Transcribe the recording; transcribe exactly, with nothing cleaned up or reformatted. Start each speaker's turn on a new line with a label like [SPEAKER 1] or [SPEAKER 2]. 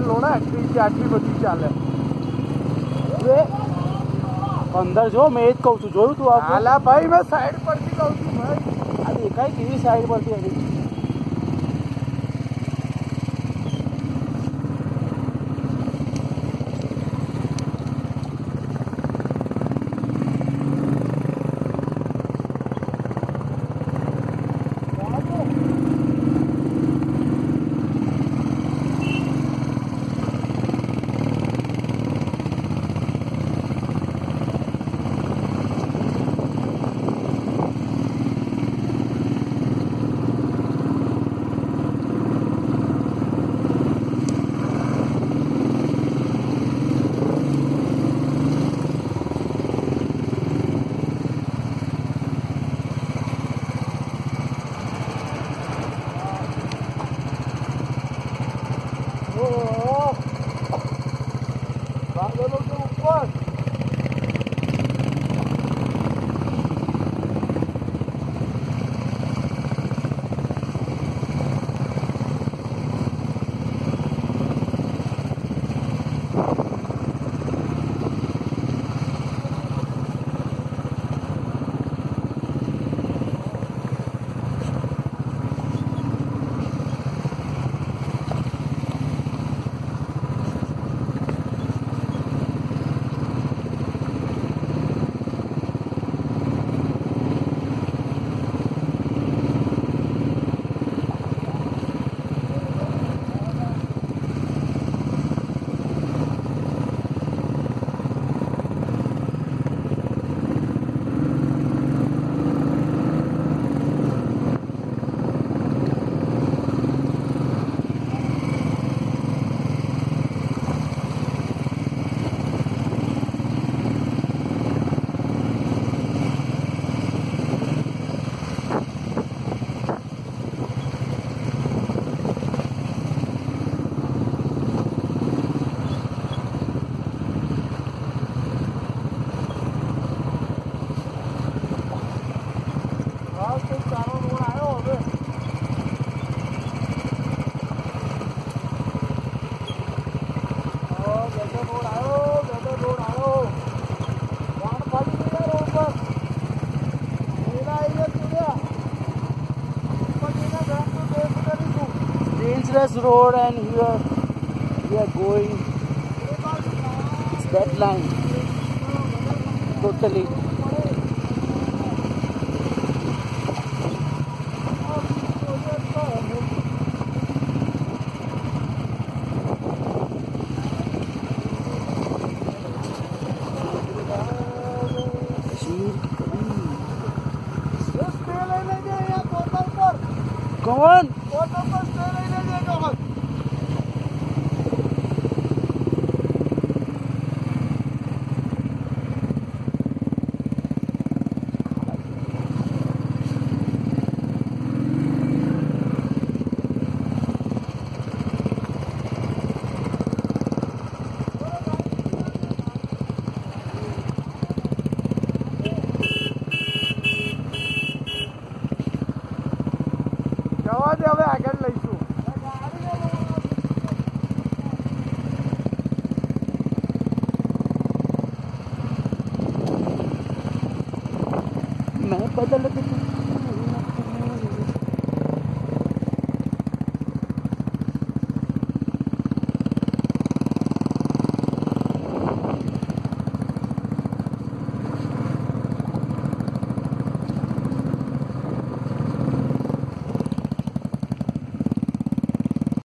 [SPEAKER 1] Accident લો ને આટલી આટલી બધી ચાલે
[SPEAKER 2] અંદર જો મેં એ જ કહું છું જોયું તું
[SPEAKER 1] હાલા ભાઈ મેં સાઈડ પરથી કહું છું ભાઈ
[SPEAKER 2] આ દેખાય કેવી સાઈડ પરથી આવી road and here we are going, it's that line totally. Come on.
[SPEAKER 1] હવે આગળ લઈશું
[SPEAKER 2] मैं बदल